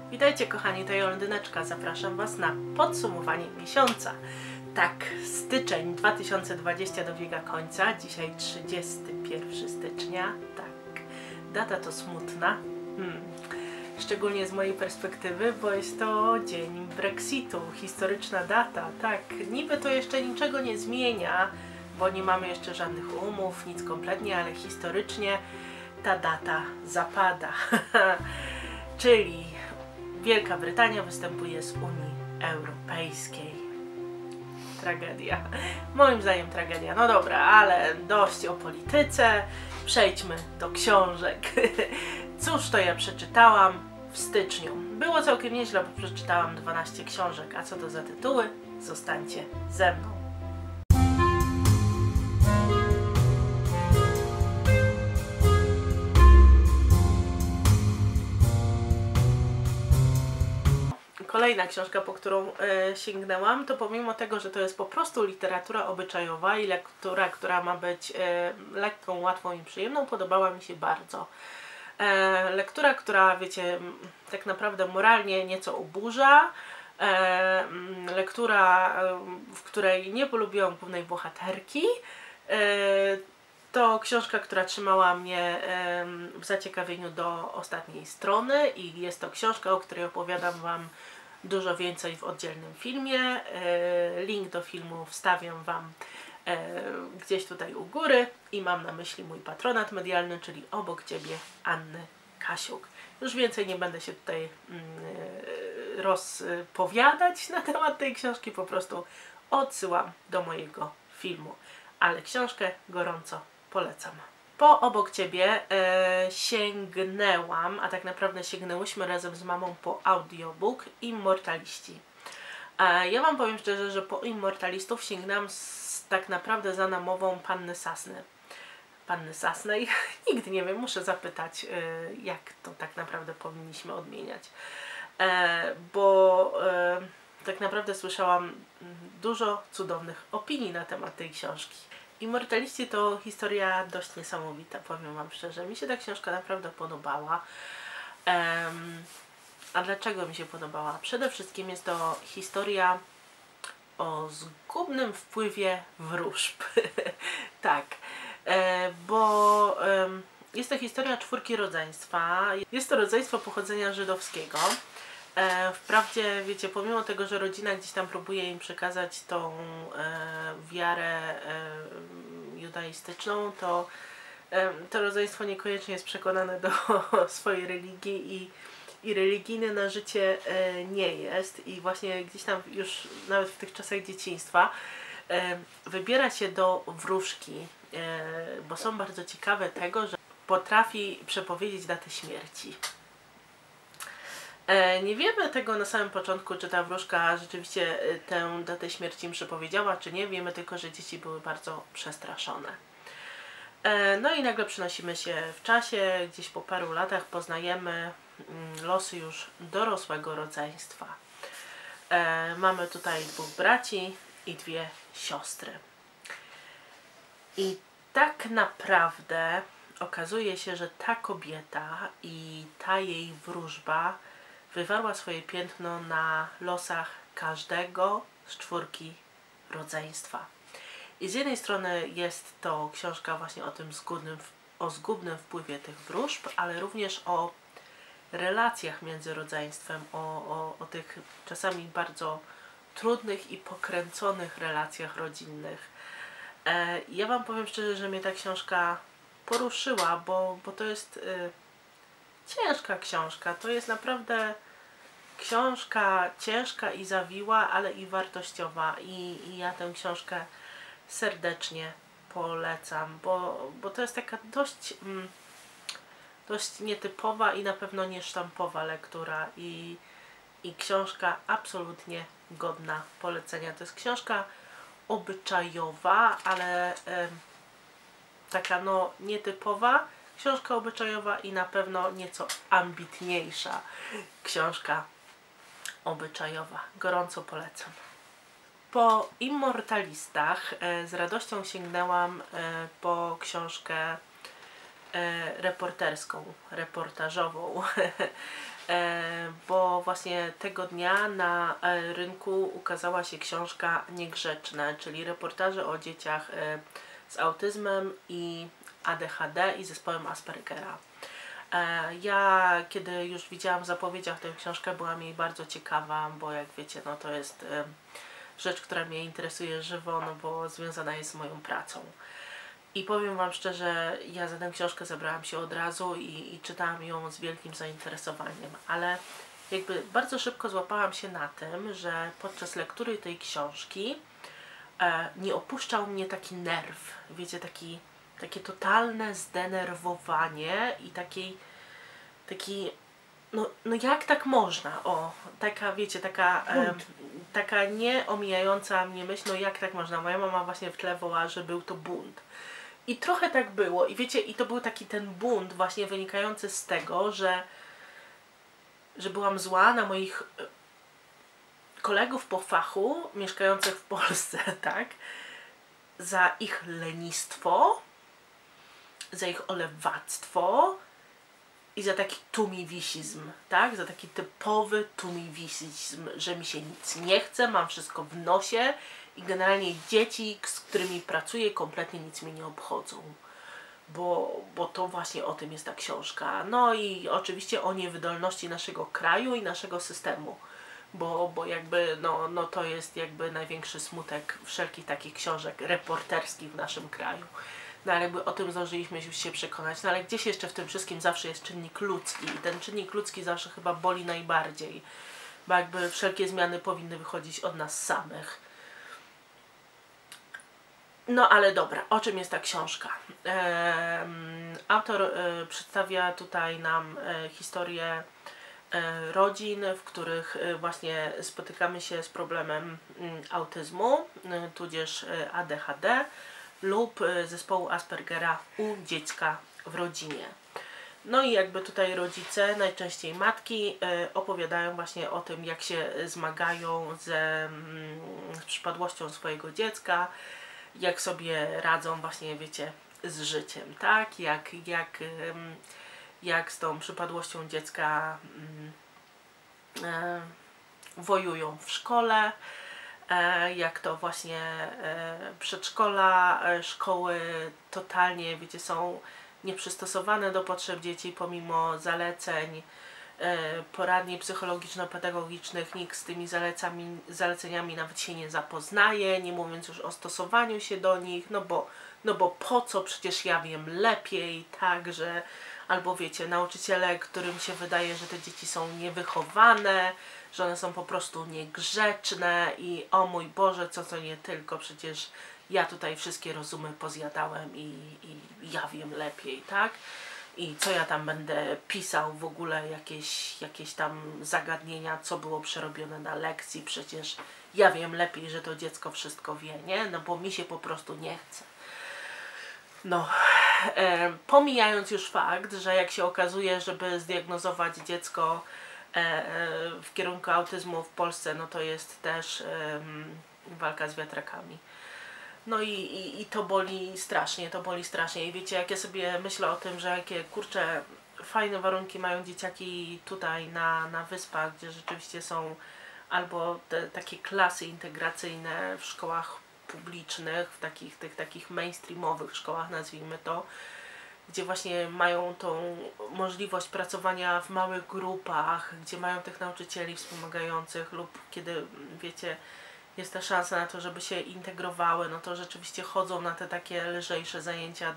Witajcie kochani, to ja Londyneczka. Zapraszam Was na podsumowanie miesiąca. Tak, styczeń 2020 dobiega końca. Dzisiaj 31 stycznia. Tak, data to smutna. Szczególnie z mojej perspektywy, bo jest to dzień Brexitu. Historyczna data. Tak, niby to jeszcze niczego nie zmienia, bo nie mamy jeszcze żadnych umów, nic kompletnie, ale historycznie ta data zapada. Czyli Wielka Brytania występuje z Unii Europejskiej. Tragedia. Moim zdaniem tragedia. No dobra, ale dość o polityce. Przejdźmy do książek. Cóż to ja przeczytałam w styczniu? Było całkiem nieźle, bo przeczytałam 12 książek. A co to za tytuły? Zostańcie ze mną. Kolejna książka, po którą sięgnęłam, to pomimo tego, że to jest po prostu literatura obyczajowa i lektura, która ma być lekką, łatwą i przyjemną, podobała mi się bardzo. Lektura, która, wiecie, tak naprawdę moralnie nieco oburza. Lektura, w której nie polubiłam głównej bohaterki. To książka, która trzymała mnie w zaciekawieniu do ostatniej strony i jest to książka, o której opowiadam Wam dużo więcej w oddzielnym filmie. Link do filmu wstawiam Wam gdzieś tutaj u góry i mam na myśli mój patronat medialny, czyli Obok Ciebie Anny Kasiuk. Już więcej nie będę się tutaj rozpowiadać na temat tej książki, po prostu odsyłam do mojego filmu. Ale książkę gorąco polecam. Po Obok Ciebie sięgnęłam, a tak naprawdę sięgnęłyśmy razem z mamą po audiobook Immortaliści. Ja Wam powiem szczerze, że po Immortalistów sięgnęłam tak naprawdę za namową Panny Sasny. Panny Sasnej? Nigdy nie wiem, muszę zapytać, jak to tak naprawdę powinniśmy odmieniać. Bo tak naprawdę słyszałam dużo cudownych opinii na temat tej książki. Immortaliści to historia dość niesamowita, powiem Wam szczerze. Mi się ta książka naprawdę podobała. A dlaczego mi się podobała? Przede wszystkim jest to historia o zgubnym wpływie wróżb. Tak, bo jest to historia 4 rodzeństwa. Jest to rodzeństwo pochodzenia żydowskiego. Wprawdzie, wiecie, pomimo tego, że rodzina gdzieś tam próbuje im przekazać tą wiarę judaistyczną, to to rodzeństwo niekoniecznie jest przekonane do swojej religii i religijne na życie nie jest. I właśnie gdzieś tam już nawet w tych czasach dzieciństwa wybiera się do wróżki, bo są bardzo ciekawe tego, że potrafi przepowiedzieć datę śmierci. Nie wiemy tego na samym początku, czy ta wróżka rzeczywiście tę datę śmierci im przepowiedziała, czy nie. Wiemy tylko, że dzieci były bardzo przestraszone. No i nagle przenosimy się w czasie, gdzieś po paru latach poznajemy losy już dorosłego rodzeństwa. Mamy tutaj 2 braci i 2 siostry. I tak naprawdę okazuje się, że ta kobieta i ta jej wróżba wywarła swoje piętno na losach każdego z 4 rodzeństwa. I z jednej strony jest to książka właśnie o tym zgubnym wpływie tych wróżb, ale również o relacjach między rodzeństwem, o tych czasami bardzo trudnych i pokręconych relacjach rodzinnych. Ja Wam powiem szczerze, że mnie ta książka poruszyła, bo to jest ciężka książka. To jest naprawdę książka ciężka i zawiła, ale i wartościowa. I ja tę książkę serdecznie polecam, bo to jest taka dość nietypowa i na pewno niesztampowa lektura i książka absolutnie godna polecenia. To jest książka obyczajowa, ale taka no nietypowa książka obyczajowa i na pewno nieco ambitniejsza książka obyczajowa. Gorąco polecam. Po Immortalistach z radością sięgnęłam po książkę reporterską, reportażową bo właśnie tego dnia na rynku ukazała się książka Niegrzeczne, czyli reportaże o dzieciach z autyzmem i ADHD i zespołem Aspergera. Ja kiedy już widziałam w zapowiedziach tę książkę, byłam jej bardzo ciekawa, bo jak wiecie, no to jest rzecz, która mnie interesuje żywo, no bo związana jest z moją pracą. I powiem Wam szczerze, ja za tę książkę zabrałam się od razu i czytałam ją z wielkim zainteresowaniem, ale jakby bardzo szybko złapałam się na tym, że podczas lektury tej książki nie opuszczał mnie taki nerw, wiecie, takie totalne zdenerwowanie i taki no jak tak można? O, taka, wiecie, taka nie omijająca mnie myśl, no jak tak można? Moja mama właśnie w tle wołała, że był to bunt. I trochę tak było. I wiecie, i to był taki ten bunt właśnie wynikający z tego, że byłam zła na moich kolegów po fachu, mieszkających w Polsce, tak? Za ich lenistwo, za ich olewactwo i za taki tumiwisizm, tak? Za taki typowy tumiwisizm, że mi się nic nie chce, mam wszystko w nosie i generalnie dzieci, z którymi pracuję, kompletnie nic mnie nie obchodzą. Bo to właśnie o tym jest ta książka. No i oczywiście o niewydolności naszego kraju i naszego systemu. Bo jakby, no to jest jakby największy smutek wszelkich takich książek reporterskich w naszym kraju. No ale jakby o tym zdążyliśmy już się przekonać. No ale gdzieś jeszcze w tym wszystkim zawsze jest czynnik ludzki. I ten czynnik ludzki zawsze chyba boli najbardziej. Bo jakby wszelkie zmiany powinny wychodzić od nas samych. No ale dobra, o czym jest ta książka? Autor przedstawia tutaj nam historię rodzin, w których właśnie spotykamy się z problemem autyzmu, tudzież ADHD lub zespołu Aspergera u dziecka w rodzinie. No i jakby tutaj rodzice, najczęściej matki, opowiadają właśnie o tym, jak się zmagają z przypadłością swojego dziecka, jak sobie radzą właśnie, wiecie, z życiem, tak? Jak z tą przypadłością dziecka wojują w szkole, jak to właśnie przedszkola, szkoły totalnie, wiecie, są nieprzystosowane do potrzeb dzieci pomimo zaleceń, poradni psychologiczno-pedagogicznych, nikt z tymi zaleceniami nawet się nie zapoznaje, nie mówiąc już o stosowaniu się do nich, no bo po co, przecież ja wiem lepiej, tak, że albo wiecie, nauczyciele, którym się wydaje, że te dzieci są niewychowane, że one są po prostu niegrzeczne i o mój Boże, co nie tylko, przecież ja tutaj wszystkie rozumy pozjadałem i ja wiem lepiej, tak? I co ja tam będę pisał w ogóle, jakieś tam zagadnienia, co było przerobione na lekcji, przecież ja wiem lepiej, że to dziecko wszystko wie, nie? No bo mi się po prostu nie chce. No, pomijając już fakt, że jak się okazuje, żeby zdiagnozować dziecko w kierunku autyzmu w Polsce, no to jest też walka z wiatrakami. No i to boli strasznie, to boli strasznie. I wiecie, jak ja sobie myślę o tym, że jakie kurcze fajne warunki mają dzieciaki tutaj na wyspach, gdzie rzeczywiście są albo te takie klasy integracyjne w szkołach publicznych, w tych takich mainstreamowych szkołach, nazwijmy to, gdzie właśnie mają tą możliwość pracowania w małych grupach, gdzie mają tych nauczycieli wspomagających lub kiedy, wiecie, jest ta szansa na to, żeby się integrowały, no to rzeczywiście chodzą na te takie lżejsze zajęcia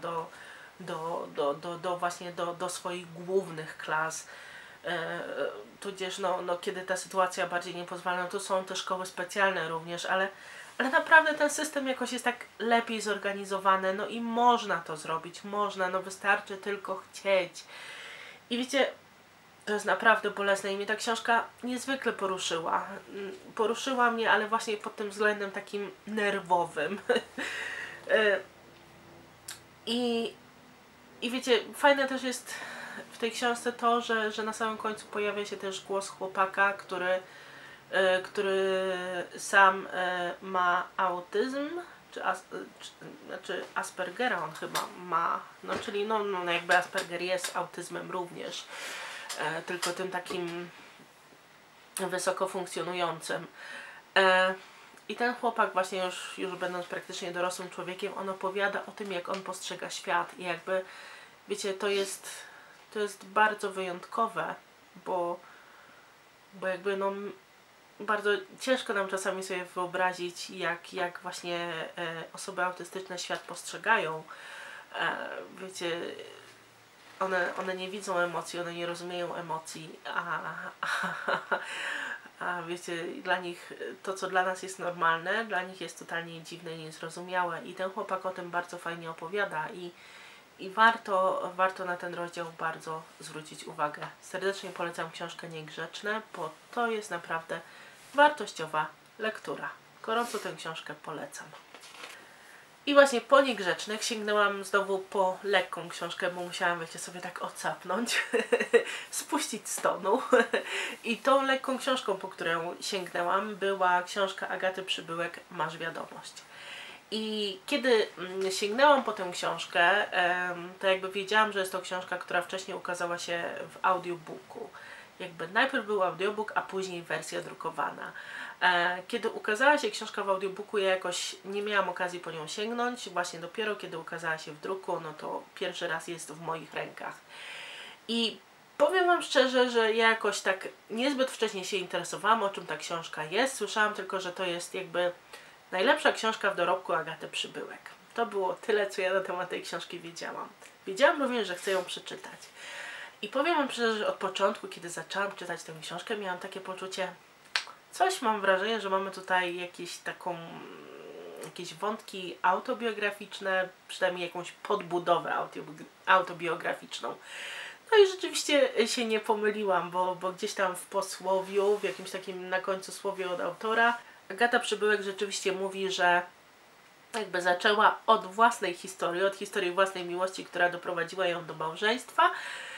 właśnie do swoich głównych klas. Tudzież no kiedy ta sytuacja bardziej nie pozwala, no to są te szkoły specjalne również, ale naprawdę ten system jakoś jest tak lepiej zorganizowany, no i można to zrobić, można, no wystarczy tylko chcieć. I wiecie, to jest naprawdę bolesne i mnie ta książka niezwykle poruszyła. Poruszyła mnie, ale właśnie pod tym względem takim nerwowym. I wiecie, fajne też jest w tej książce to, że na samym końcu pojawia się też głos chłopaka, który sam ma autyzm, znaczy Aspergera on chyba ma, no czyli no jakby Asperger jest autyzmem również. tylko tym takim wysoko funkcjonującym. I ten chłopak właśnie już będąc praktycznie dorosłym człowiekiem, on opowiada o tym, jak on postrzega świat i jakby, wiecie, to jest bardzo wyjątkowe, bo jakby no bardzo ciężko nam czasami sobie wyobrazić, jak właśnie osoby autystyczne świat postrzegają. Wiecie, one nie widzą emocji, one nie rozumieją emocji, a wiecie, dla nich to, co dla nas jest normalne, dla nich jest totalnie dziwne i niezrozumiałe. I ten chłopak o tym bardzo fajnie opowiada i warto na ten rozdział bardzo zwrócić uwagę. Serdecznie polecam książkę Niegrzeczne, bo to jest naprawdę wartościowa lektura. Gorąco tę książkę polecam. I właśnie po Niegrzecznych sięgnęłam znowu po lekką książkę, bo musiałam, wiecie, sobie tak odsapnąć, spuścić z tonu. I tą lekką książką, po którą sięgnęłam, była książka Agaty Przybyłek Masz wiadomość. I kiedy sięgnęłam po tę książkę, to jakby wiedziałam, że jest to książka, która wcześniej ukazała się w audiobooku. Jakby najpierw był audiobook, a później wersja drukowana. Kiedy ukazała się książka w audiobooku, ja jakoś nie miałam okazji po nią sięgnąć. Właśnie dopiero kiedy ukazała się w druku, no to pierwszy raz jest w moich rękach. I powiem wam szczerze, że ja jakoś tak niezbyt wcześnie się interesowałam, o czym ta książka jest. Słyszałam tylko, że to jest jakby najlepsza książka w dorobku Agaty Przybyłek. To było tyle, co ja na temat tej książki wiedziałam. Wiedziałam również, że chcę ją przeczytać. I powiem wam szczerze, że od początku, kiedy zaczęłam czytać tę książkę, miałam takie poczucie, mam wrażenie, że mamy tutaj jakieś wątki autobiograficzne, przynajmniej jakąś podbudowę autobiograficzną. No i rzeczywiście się nie pomyliłam, bo gdzieś tam w posłowiu, w jakimś takim na końcu słowie od autora, Agata Przybyłek rzeczywiście mówi, że jakby zaczęła od własnej historii, od historii własnej miłości, która doprowadziła ją do małżeństwa,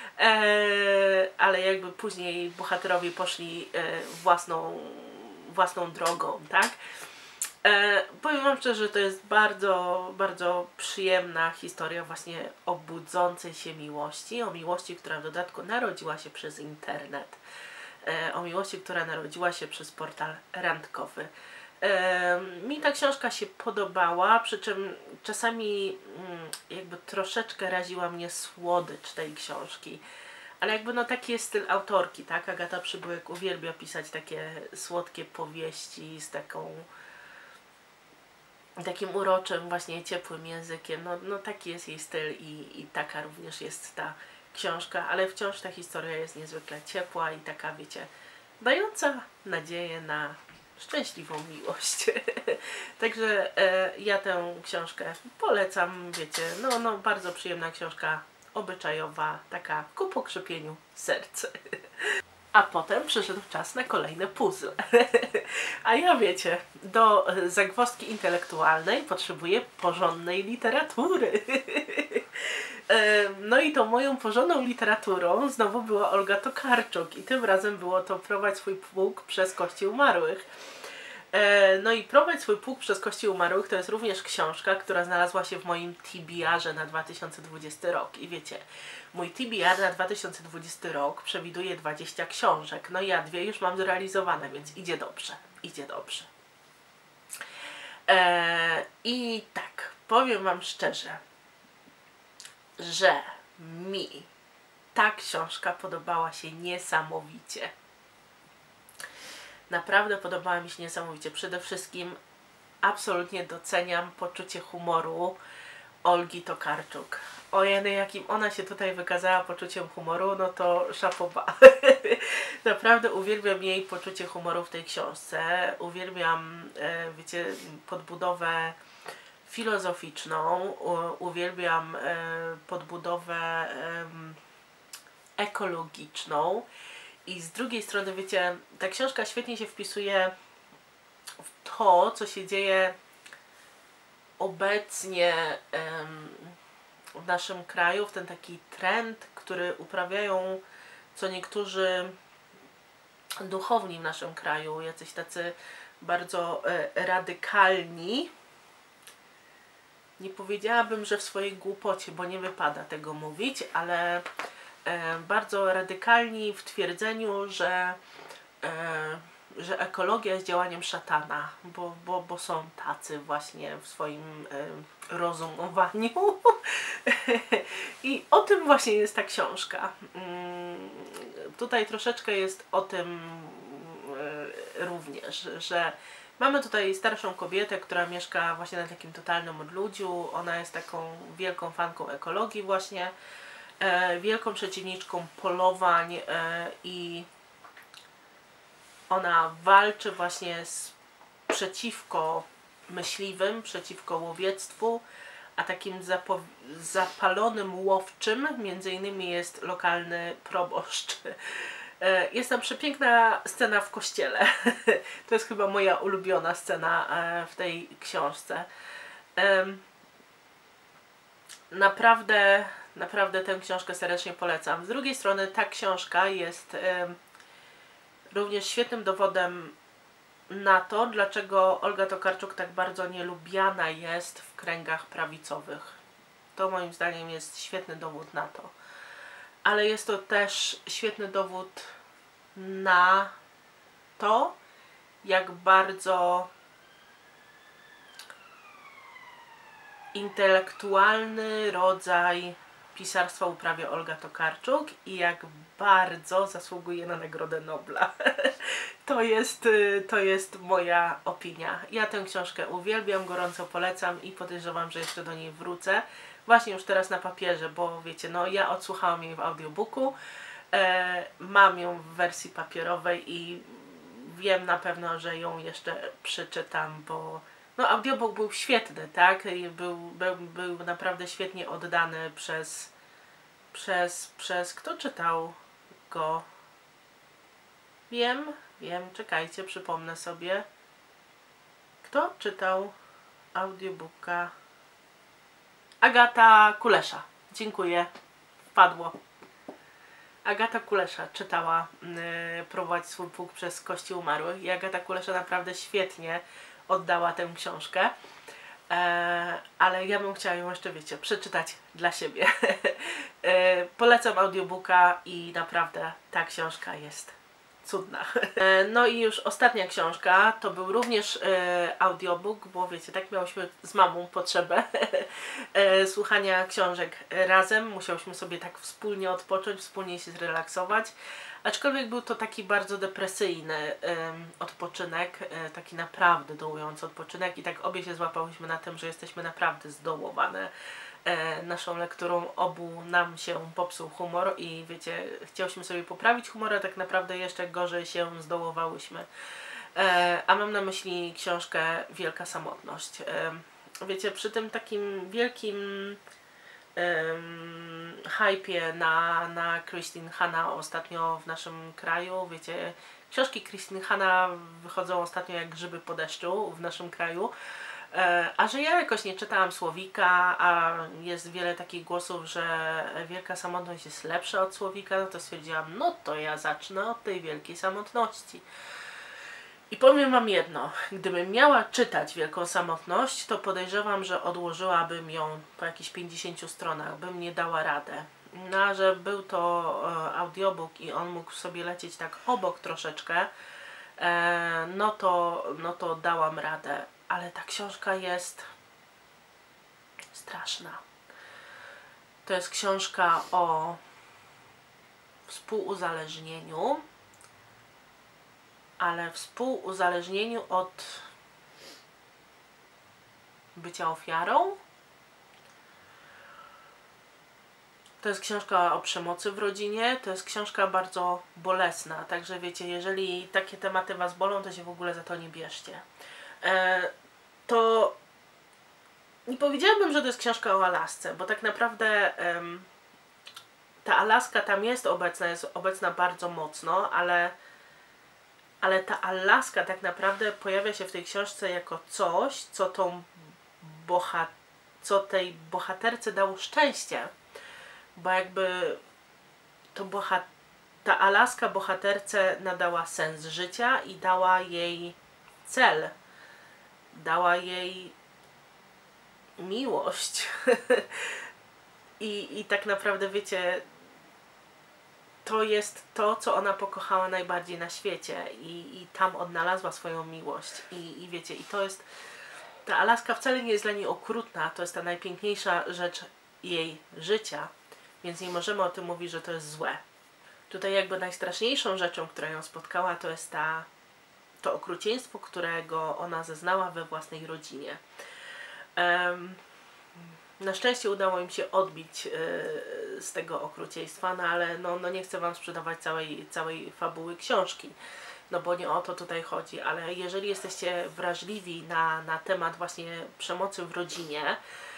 ale jakby później bohaterowie poszli własną drogą, tak? Powiem wam szczerze, że to jest bardzo, bardzo przyjemna historia właśnie o budzącej się miłości, o miłości, która w dodatku narodziła się przez internet, o miłości, która narodziła się przez portal randkowy. Mi ta książka się podobała, przy czym czasami jakby troszeczkę raziła mnie słodycz tej książki. Ale jakby no taki jest styl autorki, tak? Agata Przybyłek uwielbia pisać takie słodkie powieści z takim uroczym, właśnie ciepłym językiem. No taki jest jej styl i taka również jest ta książka, ale wciąż ta historia jest niezwykle ciepła i taka, wiecie, dająca nadzieję na szczęśliwą miłość. Także ja tę książkę polecam, wiecie, no bardzo przyjemna książka, obyczajowa, taka ku pokrzepieniu serc. A potem przyszedł czas na kolejne puzzle. A ja, wiecie, do zagwozdki intelektualnej potrzebuję porządnej literatury. No i tą moją porządną literaturą znowu była Olga Tokarczuk i tym razem było to Prowadź swój pług przez kości umarłych. No i Prowadź swój pług przez kości umarłych to jest również książka, która znalazła się w moim TBR-ze na 2020 rok. I wiecie, mój TBR na 2020 rok przewiduje 20 książek. No i ja 2 już mam zrealizowane, więc idzie dobrze. Idzie dobrze. I tak, powiem wam szczerze, że mi ta książka podobała się niesamowicie. Naprawdę podobała mi się niesamowicie. Przede wszystkim absolutnie doceniam poczucie humoru Olgi Tokarczuk. Ojej, jakim ona się tutaj wykazała poczuciem humoru, no to chapeau bas. Naprawdę uwielbiam jej poczucie humoru w tej książce. Uwielbiam, wiecie, podbudowę filozoficzną. Uwielbiam podbudowę ekologiczną. I z drugiej strony, wiecie, ta książka świetnie się wpisuje w to, co się dzieje obecnie w naszym kraju, w ten taki trend, który uprawiają co niektórzy duchowni w naszym kraju, jacyś tacy bardzo radykalni. Nie powiedziałabym, że w swojej głupocie, bo nie wypada tego mówić, ale bardzo radykalni w twierdzeniu, że ekologia jest działaniem szatana, bo są tacy właśnie w swoim rozumowaniu. I o tym właśnie jest ta książka. Tutaj troszeczkę jest o tym również, że mamy tutaj starszą kobietę, która mieszka właśnie na takim totalnym odludziu. Ona jest taką wielką fanką ekologii właśnie, wielką przeciwniczką polowań i ona walczy właśnie przeciwko myśliwym, przeciwko łowiectwu, a takim zapalonym łowczym między innymi jest lokalny proboszcz. Jest tam przepiękna scena w kościele. To jest chyba moja ulubiona scena w tej książce. Naprawdę tę książkę serdecznie polecam. Z drugiej strony ta książka jest również świetnym dowodem na to, dlaczego Olga Tokarczuk tak bardzo nielubiana jest w kręgach prawicowych. To moim zdaniem jest świetny dowód na to. Ale jest to też świetny dowód na to, jak bardzo intelektualny rodzaj pisarstwa uprawia Olga Tokarczuk i jak bardzo zasługuje na Nagrodę Nobla. To jest moja opinia. Ja tę książkę uwielbiam, gorąco polecam i podejrzewam, że jeszcze do niej wrócę. Właśnie już teraz na papierze, bo wiecie, no ja odsłuchałam jej w audiobooku, mam ją w wersji papierowej i wiem na pewno, że ją jeszcze przeczytam, bo no audiobook był świetny, tak? I był naprawdę świetnie oddany przez kto czytał go? Wiem, czekajcie, przypomnę sobie. Kto czytał audiobooka? Agata Kulesza. Dziękuję. Wpadło. Agata Kulesza czytała Prowadź swój pług przez kości umarłych i Agata Kulesza naprawdę świetnie oddała tę książkę. Ale ja bym chciała ją jeszcze, wiecie, przeczytać dla siebie. Polecam audiobooka i naprawdę ta książka jest cudna. No i już ostatnia książka, to był również audiobook, bo wiecie, tak miałyśmy z mamą potrzebę słuchania książek razem. Musiałyśmy sobie tak wspólnie odpocząć, wspólnie się zrelaksować. Aczkolwiek był to taki bardzo depresyjny odpoczynek, taki naprawdę dołujący odpoczynek i tak obie się złapałyśmy na tym, że jesteśmy naprawdę zdołowane naszą lekturą. Obu nam się popsuł humor i wiecie, chciałyśmy sobie poprawić humor, a tak naprawdę jeszcze gorzej się zdołowałyśmy. A mam na myśli książkę Wielka samotność. Wiecie, przy tym takim wielkim hypie na Kristin Hanna ostatnio w naszym kraju, wiecie, książki Kristin Hanna wychodzą ostatnio jak grzyby po deszczu w naszym kraju, a że ja jakoś nie czytałam Słowika, a jest wiele takich głosów, że Wielka samotność jest lepsza od Słowika, no to stwierdziłam, no to ja zacznę od tej wielkiej samotności. I powiem wam jedno, gdybym miała czytać Wielką samotność, to podejrzewam, że odłożyłabym ją po jakichś 50 stronach, bym nie dała radę. No, a że był to audiobook i on mógł sobie lecieć tak obok troszeczkę, no to dałam radę. Ale ta książka jest straszna. To jest książka o współuzależnieniu, ale współuzależnieniu od bycia ofiarą. To jest książka o przemocy w rodzinie, to jest książka bardzo bolesna, także wiecie, jeżeli takie tematy was bolą, to się w ogóle za to nie bierzcie. To nie powiedziałabym, że to jest książka o Alasce, bo tak naprawdę ta Alaska tam jest obecna bardzo mocno, ale ta Alaska tak naprawdę pojawia się w tej książce jako coś, co tej bohaterce dało szczęście. Bo jakby ta Alaska bohaterce nadała sens życia i dała jej cel. Dała jej miłość. I tak naprawdę wiecie, to jest to, co ona pokochała najbardziej na świecie i tam odnalazła swoją miłość. I wiecie, i to jest, ta Alaska wcale nie jest dla niej okrutna, to jest ta najpiękniejsza rzecz jej życia, więc nie możemy o tym mówić, że to jest złe. Tutaj jakby najstraszniejszą rzeczą, która ją spotkała, to jest to okrucieństwo, którego ona zeznała we własnej rodzinie. Na szczęście udało im się odbić z tego okrucieństwa, no ale no nie chcę Wam sprzedawać całej fabuły książki, no bo nie o to tutaj chodzi, ale jeżeli jesteście wrażliwi na temat właśnie przemocy w rodzinie,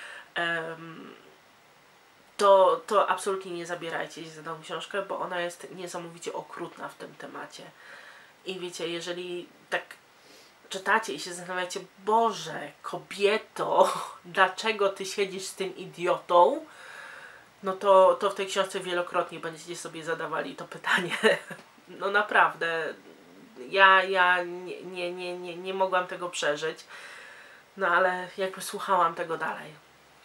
to absolutnie nie zabierajcie się za tą książkę, bo ona jest niesamowicie okrutna w tym temacie. I wiecie, jeżeli tak czytacie i się zastanawiacie, Boże, kobieto, dlaczego ty siedzisz z tym idiotą, no to w tej książce wielokrotnie będziecie sobie zadawali to pytanie. No naprawdę, ja nie mogłam tego przeżyć, no ale jakby słuchałam tego dalej.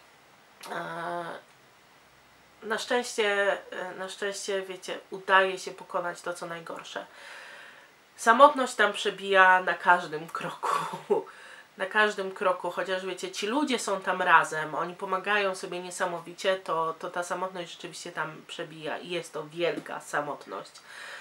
Na szczęście, wiecie, udaje się pokonać to, co najgorsze. Samotność tam przebija na każdym kroku. Na każdym kroku, chociaż wiecie, ci ludzie są tam razem, oni pomagają sobie niesamowicie, to ta samotność rzeczywiście tam przebija i jest to wielka samotność.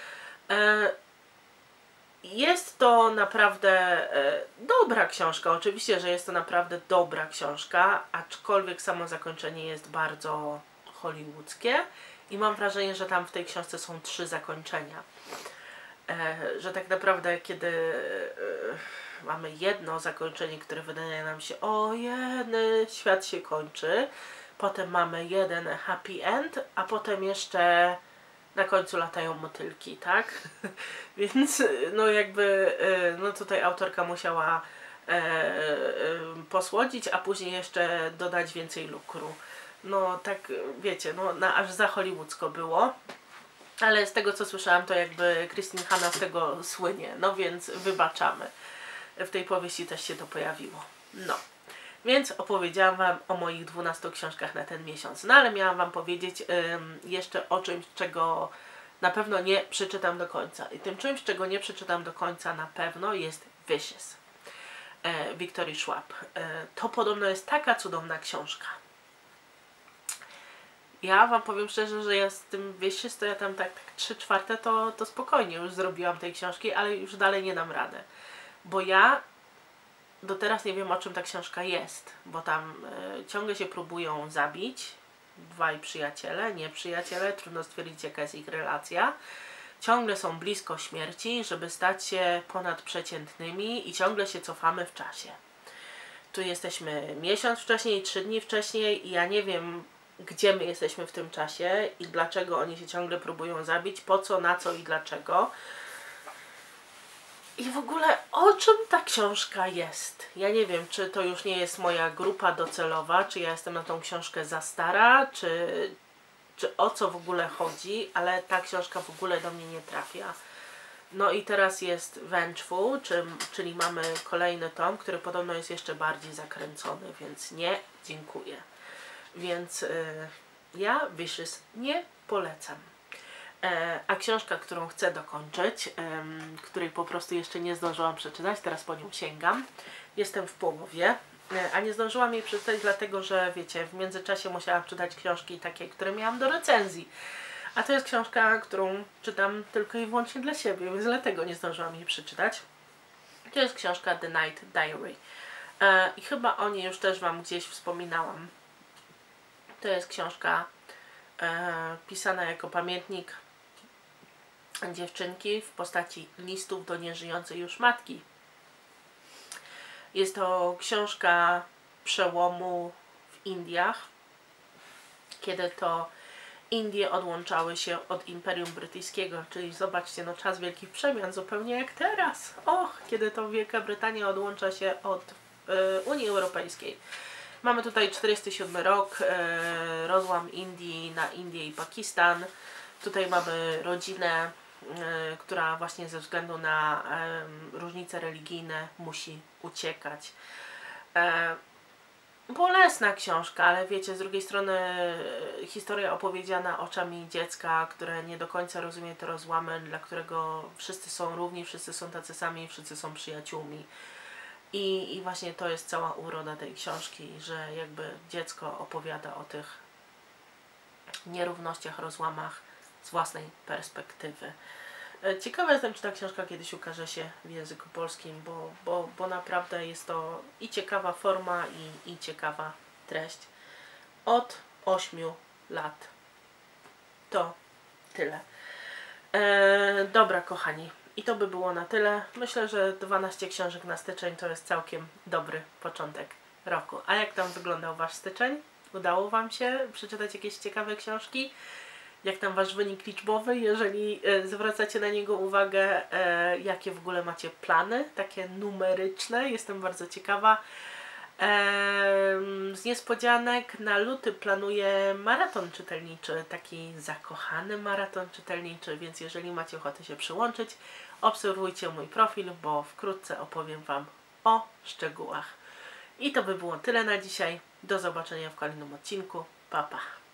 Jest to naprawdę dobra książka, oczywiście, że jest to naprawdę dobra książka, aczkolwiek samo zakończenie jest bardzo hollywoodzkie i mam wrażenie, że tam w tej książce są 3 zakończenia. Że tak naprawdę kiedy mamy jedno zakończenie, które wydaje nam się, o jeny, świat się kończy, potem mamy jeden happy end, a potem jeszcze na końcu latają motylki, tak? Więc no jakby no tutaj autorka musiała posłodzić, a później jeszcze dodać więcej lukru. No tak wiecie, no aż za hollywoodzko było. Ale z tego co słyszałam, to jakby Kristin Hanna z tego słynie, no więc wybaczamy. W tej powieści też się to pojawiło. No, więc opowiedziałam Wam o moich 12 książkach na ten miesiąc. No ale miałam Wam powiedzieć jeszcze o czymś, czego na pewno nie przeczytam do końca. I tym czymś, czego nie przeczytam do końca na pewno jest Vicious Victorii Schwab. To podobno jest taka cudowna książka. Ja Wam powiem szczerze, że ja z tym Vicious to ja tam tak 3/4 to spokojnie już zrobiłam tej książki, ale już dalej nie dam radę. Bo ja do teraz nie wiem, o czym ta książka jest, bo tam ciągle się próbują zabić dwaj przyjaciele, nieprzyjaciele, trudno stwierdzić, jaka jest ich relacja. Ciągle są blisko śmierci, żeby stać się ponadprzeciętnymi i ciągle się cofamy w czasie. Tu jesteśmy miesiąc wcześniej, 3 dni wcześniej i ja nie wiem, gdzie my jesteśmy w tym czasie i dlaczego oni się ciągle próbują zabić, po co, na co i dlaczego. I w ogóle o czym ta książka jest? Ja nie wiem, czy to już nie jest moja grupa docelowa, czy ja jestem na tą książkę za stara, czy o co w ogóle chodzi, ale ta książka w ogóle do mnie nie trafia. No i teraz jest Vengeful, czyli mamy kolejny tom, który podobno jest jeszcze bardziej zakręcony, więc nie, dziękuję. Więc ja Vicious nie polecam. A książka, którą chcę dokończyć, której po prostu jeszcze nie zdążyłam przeczytać, teraz po nią sięgam, jestem w połowie, a nie zdążyłam jej przeczytać dlatego, że wiecie, w międzyczasie musiałam czytać książki takie, które miałam do recenzji. A to jest książka, którą czytam tylko i wyłącznie dla siebie, więc dlatego nie zdążyłam jej przeczytać. To jest książka The Night Diary. I chyba o niej już też Wam gdzieś wspominałam. To jest książka pisana jako pamiętnik dziewczynki w postaci listów do nieżyjącej już matki. Jest to książka przełomu w Indiach, kiedy to Indie odłączały się od Imperium Brytyjskiego, czyli zobaczcie, no czas wielkich przemian, zupełnie jak teraz. Kiedy to Wielka Brytania odłącza się od Unii Europejskiej. Mamy tutaj 47 rok, rozłam Indii na Indię i Pakistan. Tutaj mamy rodzinę, która właśnie ze względu na różnice religijne musi uciekać. bolesna książka, ale wiecie, z drugiej strony historia opowiedziana oczami dziecka, które nie do końca rozumie te rozłamy, dla którego wszyscy są równi, wszyscy są tacy sami, wszyscy są przyjaciółmi. I właśnie to jest cała uroda tej książki, że jakby dziecko opowiada o tych nierównościach, rozłamach z własnej perspektywy. Ciekawa jestem, czy ta książka kiedyś ukaże się w języku polskim, bo naprawdę jest to i ciekawa forma, i ciekawa treść. Od 8 lat. To tyle. Dobra, kochani. I to by było na tyle. Myślę, że 12 książek na styczeń to jest całkiem dobry początek roku. A jak tam wyglądał Wasz styczeń? Udało Wam się przeczytać jakieś ciekawe książki? Jak tam Wasz wynik liczbowy? Jeżeli zwracacie na niego uwagę, jakie w ogóle macie plany, takie numeryczne? Jestem bardzo ciekawa. Z niespodzianek na luty planuję maraton czytelniczy, taki zakochany maraton czytelniczy, więc jeżeli macie ochotę się przyłączyć, obserwujcie mój profil, bo wkrótce opowiem Wam o szczegółach. I to by było tyle na dzisiaj. Do zobaczenia w kolejnym odcinku. Pa, pa.